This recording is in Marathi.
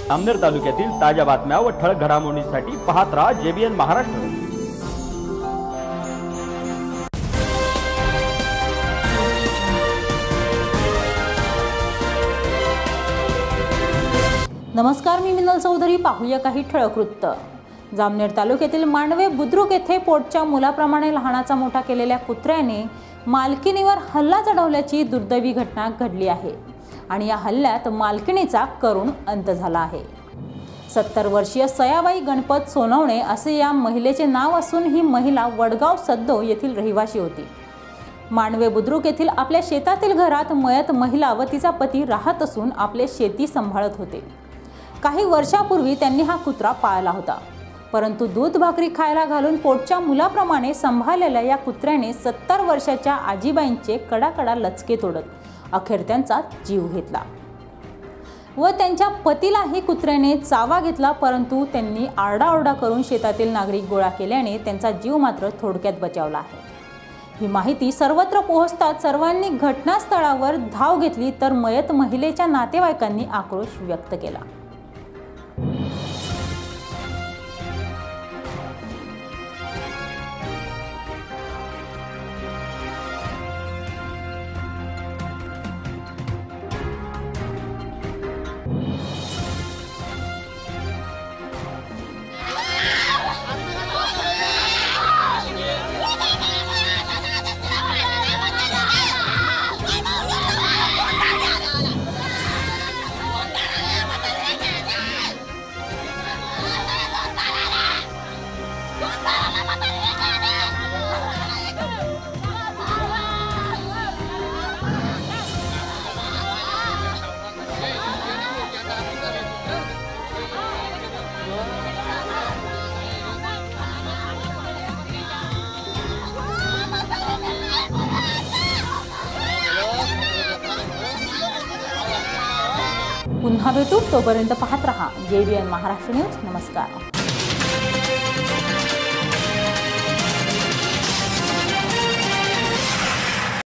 जामनेर तालुक्यातील ताज्या बातम्या व ठळक घडामोडींसाठी पाहत राहा JBN महाराष्ट्र। नमस्कार, मी मिनल चौधरी। पाहूया काही ठळक वृत्त। जामनेर तालुक्यातील मांडवे बुद्रुक येथे पोटच्या मुलाप्रमाणे लहानाचा मोठा केलेल्या कुत्र्याने मालकीणीवर हल्ला चढवल्याची दुर्दैवी घटना घडली आहे आणि या हल्ल्यात मालकीणीचा करुण अंत झाला आहे। 70 वर्षीय सयाबाई गणपत सोनवणे असे या महिलेचे नाव असून ही महिला वडगाव सद्दो येथील रहिवासी होती। मांडवे बुद्रुक येथील आपल्या शेतातील घरात मयत महिला व तिचा पती राहत असून आपले शेती सांभाळत होते। काही वर्षापूर्वी त्यांनी हा कुत्रा पाळला होता, परंतु दूध भाकरी खायला घालून पोटच्या मुलाप्रमाणे सांभाळलेल्या या कुत्र्याने 70 वर्षाच्या आजीबाईंचे कडाकडा लचके तोडत अखेर त्यांचा जीव घेतला व त्यांच्या पतीलाही कुत्र्याने चावा घेतला, परंतु त्यांनी आरडाओरडा करून शेतातील नागरिक गोळा केल्याने त्यांचा जीव मात्र थोडक्यात बचावला आहे। ही माहिती सर्वत्र पोहोचताच सर्वांनी घटनास्थळावर धाव घेतली तर मयत महिलेच्या नातेवाईकांनी आक्रोश व्यक्त केला। पुन्हा भेटू, तोपर्यंत पाहत रहा JBN महाराष्ट्र न्यूज। नमस्कार।